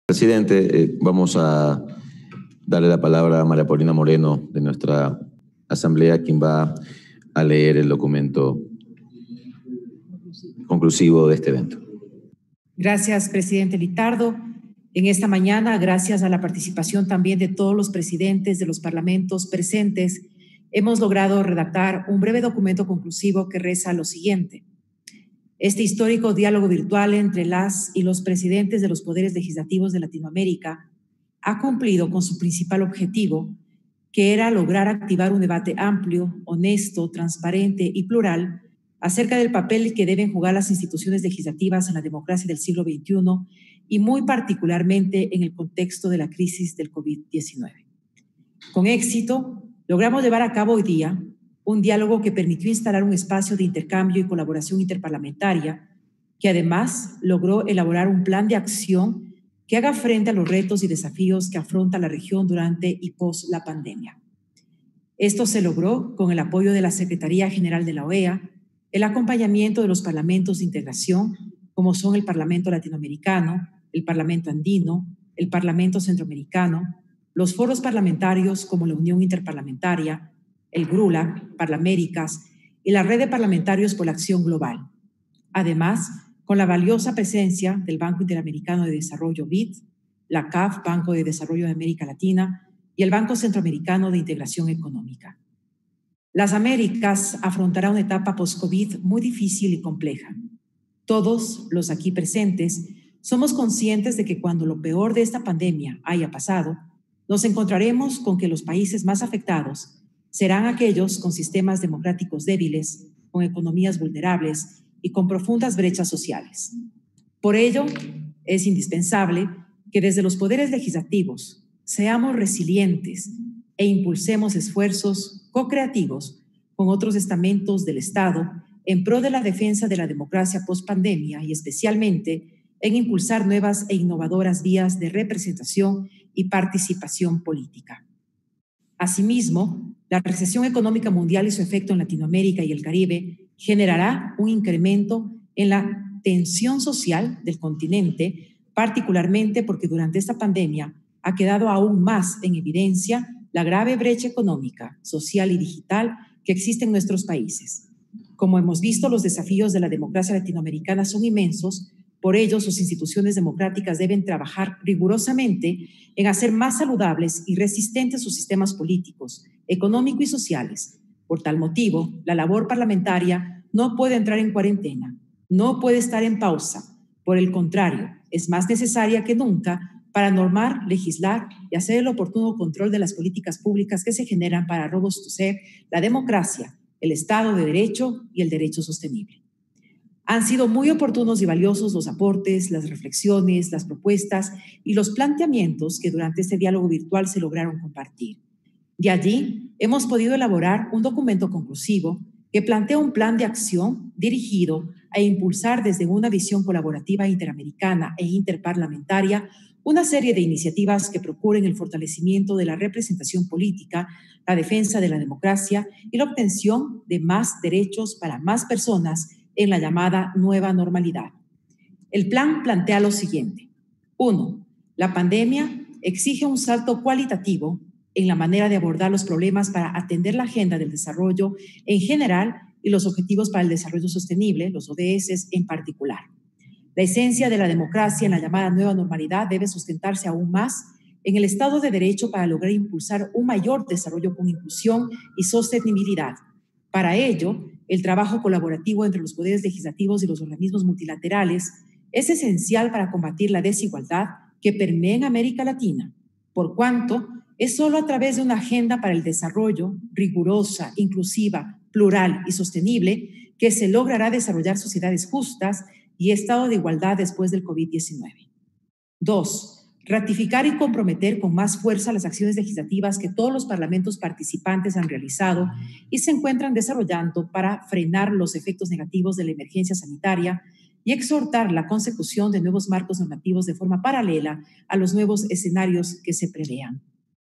Presidente, vamos a darle la palabra a María Paulina Moreno de nuestra Asamblea, quien va a leer el documento conclusivo de este evento. Gracias, presidente Litardo. En esta mañana, gracias a la participación también de todos los presidentes de los parlamentos presentes, hemos logrado redactar un breve documento conclusivo que reza lo siguiente. Este histórico diálogo virtual entre las y los presidentes de los poderes legislativos de Latinoamérica ha cumplido con su principal objetivo, que era lograr activar un debate amplio, honesto, transparente y plural acerca del papel que deben jugar las instituciones legislativas en la democracia del siglo XXI y muy particularmente en el contexto de la crisis del COVID-19. Con éxito, logramos llevar a cabo hoy día un diálogo que permitió instalar un espacio de intercambio y colaboración interparlamentaria que además logró elaborar un plan de acción que haga frente a los retos y desafíos que afronta la región durante y post la pandemia. Esto se logró con el apoyo de la Secretaría General de la OEA, el acompañamiento de los parlamentos de integración, como son el Parlamento Latinoamericano, el Parlamento Andino, el Parlamento Centroamericano, los foros parlamentarios como la Unión Interparlamentaria, el GRULAC, Parlaméricas y la Red de Parlamentarios por la Acción Global. Además, con la valiosa presencia del Banco Interamericano de Desarrollo BID, la CAF, Banco de Desarrollo de América Latina, y el Banco Centroamericano de Integración Económica. Las Américas afrontará una etapa post-COVID muy difícil y compleja. Todos los aquí presentes somos conscientes de que cuando lo peor de esta pandemia haya pasado, nos encontraremos con que los países más afectados serán aquellos con sistemas democráticos débiles, con economías vulnerables y con profundas brechas sociales. Por ello, es indispensable que desde los poderes legislativos seamos resilientes e impulsemos esfuerzos co-creativos con otros estamentos del Estado en pro de la defensa de la democracia post-pandemia y especialmente en impulsar nuevas e innovadoras vías de representación y participación política. Asimismo, la recesión económica mundial y su efecto en Latinoamérica y el Caribe generará un incremento en la tensión social del continente, particularmente porque durante esta pandemia ha quedado aún más en evidencia la grave brecha económica, social y digital que existe en nuestros países. Como hemos visto, los desafíos de la democracia latinoamericana son inmensos. Por ello, sus instituciones democráticas deben trabajar rigurosamente en hacer más saludables y resistentes sus sistemas políticos, económicos y sociales. Por tal motivo, la labor parlamentaria no puede entrar en cuarentena, no puede estar en pausa. Por el contrario, es más necesaria que nunca para normar, legislar y hacer el oportuno control de las políticas públicas que se generan para robustecer la democracia, el Estado de Derecho y el derecho sostenible. Han sido muy oportunos y valiosos los aportes, las reflexiones, las propuestas y los planteamientos que durante este diálogo virtual se lograron compartir. De allí, hemos podido elaborar un documento conclusivo que plantea un plan de acción dirigido a impulsar desde una visión colaborativa interamericana e interparlamentaria una serie de iniciativas que procuren el fortalecimiento de la representación política, la defensa de la democracia y la obtención de más derechos para más personas en la llamada nueva normalidad. El plan plantea lo siguiente. 1. La pandemia exige un salto cualitativo en la manera de abordar los problemas para atender la agenda del desarrollo en general y los objetivos para el desarrollo sostenible, los ODS en particular. La esencia de la democracia en la llamada nueva normalidad debe sustentarse aún más en el Estado de Derecho para lograr impulsar un mayor desarrollo con inclusión y sostenibilidad. Para ello, el trabajo colaborativo entre los poderes legislativos y los organismos multilaterales es esencial para combatir la desigualdad que permea en América Latina, por cuanto es solo a través de una agenda para el desarrollo rigurosa, inclusiva, plural y sostenible que se logrará desarrollar sociedades justas y estado de igualdad después del COVID-19. 2. Ratificar y comprometer con más fuerza las acciones legislativas que todos los parlamentos participantes han realizado y se encuentran desarrollando para frenar los efectos negativos de la emergencia sanitaria y exhortar la consecución de nuevos marcos normativos de forma paralela a los nuevos escenarios que se prevean.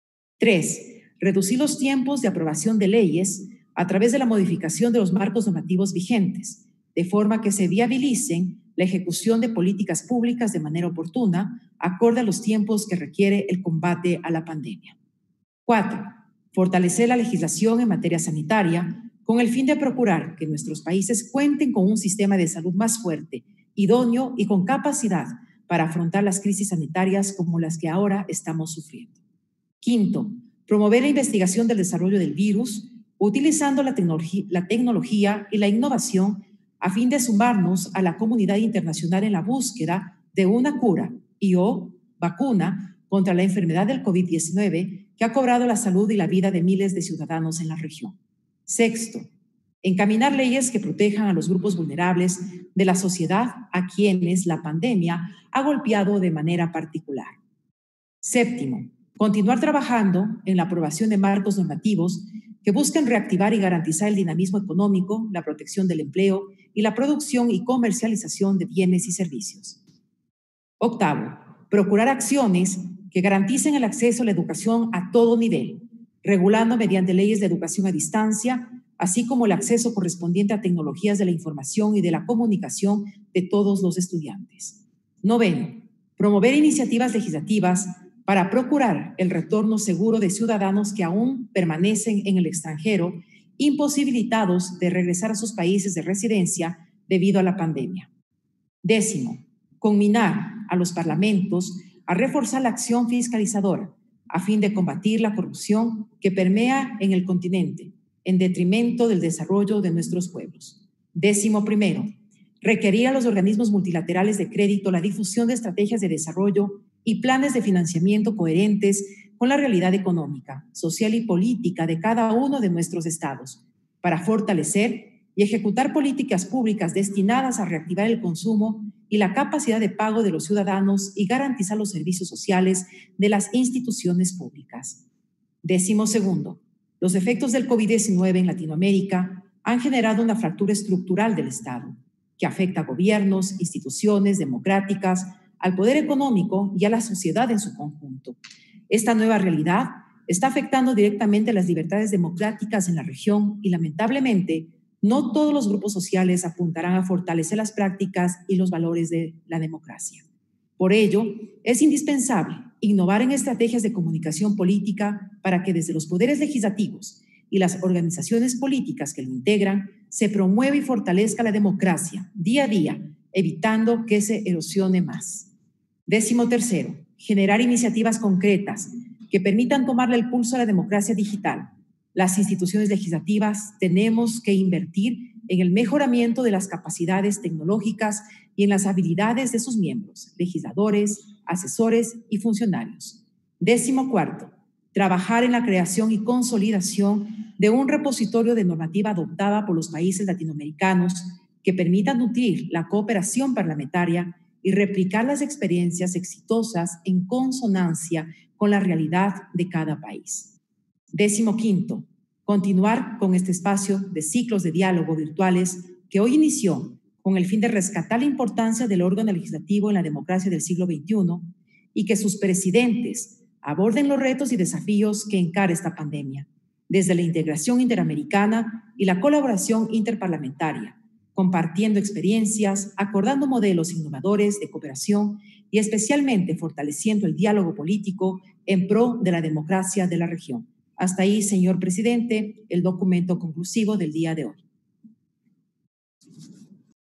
3. Reducir los tiempos de aprobación de leyes a través de la modificación de los marcos normativos vigentes, de forma que se viabilicen la ejecución de políticas públicas de manera oportuna, acorde a los tiempos que requiere el combate a la pandemia. 4. Fortalecer la legislación en materia sanitaria con el fin de procurar que nuestros países cuenten con un sistema de salud más fuerte, idóneo y con capacidad para afrontar las crisis sanitarias como las que ahora estamos sufriendo. 5. Promover la investigación del desarrollo del virus, utilizando la tecnología y la innovación a fin de sumarnos a la comunidad internacional en la búsqueda de una cura o vacuna contra la enfermedad del COVID-19 que ha cobrado la salud y la vida de miles de ciudadanos en la región. 6. Encaminar leyes que protejan a los grupos vulnerables de la sociedad a quienes la pandemia ha golpeado de manera particular. 7. Continuar trabajando en la aprobación de marcos normativos que busquen reactivar y garantizar el dinamismo económico, la protección del empleo y la producción y comercialización de bienes y servicios. 8. Procurar acciones que garanticen el acceso a la educación a todo nivel, regulando mediante leyes de educación a distancia, así como el acceso correspondiente a tecnologías de la información y de la comunicación de todos los estudiantes. 9. Promover iniciativas legislativas para procurar el retorno seguro de ciudadanos que aún permanecen en el extranjero, imposibilitados de regresar a sus países de residencia debido a la pandemia. 10. Conminar a los parlamentos a reforzar la acción fiscalizadora a fin de combatir la corrupción que permea en el continente en detrimento del desarrollo de nuestros pueblos. 11. Requerir a los organismos multilaterales de crédito la difusión de estrategias de desarrollo y planes de financiamiento coherentes con la realidad económica, social y política de cada uno de nuestros estados, para fortalecer y ejecutar políticas públicas destinadas a reactivar el consumo y la capacidad de pago de los ciudadanos y garantizar los servicios sociales de las instituciones públicas. 12. Los efectos del COVID-19 en Latinoamérica han generado una fractura estructural del Estado, que afecta a gobiernos, instituciones democráticas, al poder económico y a la sociedad en su conjunto. Esta nueva realidad está afectando directamente las libertades democráticas en la región y, lamentablemente, no todos los grupos sociales apuntarán a fortalecer las prácticas y los valores de la democracia. Por ello, es indispensable innovar en estrategias de comunicación política para que desde los poderes legislativos y las organizaciones políticas que lo integran se promueva y fortalezca la democracia día a día, evitando que se erosione más. 13. Generar iniciativas concretas que permitan tomarle el pulso a la democracia digital. Las instituciones legislativas tenemos que invertir en el mejoramiento de las capacidades tecnológicas y en las habilidades de sus miembros, legisladores, asesores y funcionarios. 14. Trabajar en la creación y consolidación de un repositorio de normativa adoptada por los países latinoamericanos que permita nutrir la cooperación parlamentaria y replicar las experiencias exitosas en consonancia con la realidad de cada país. 15. Continuar con este espacio de ciclos de diálogo virtuales que hoy inició con el fin de rescatar la importancia del órgano legislativo en la democracia del siglo XXI y que sus presidentes aborden los retos y desafíos que encara esta pandemia, desde la integración interamericana y la colaboración interparlamentaria, compartiendo experiencias, acordando modelos innovadores de cooperación y especialmente fortaleciendo el diálogo político en pro de la democracia de la región. Hasta ahí, señor presidente, el documento conclusivo del día de hoy.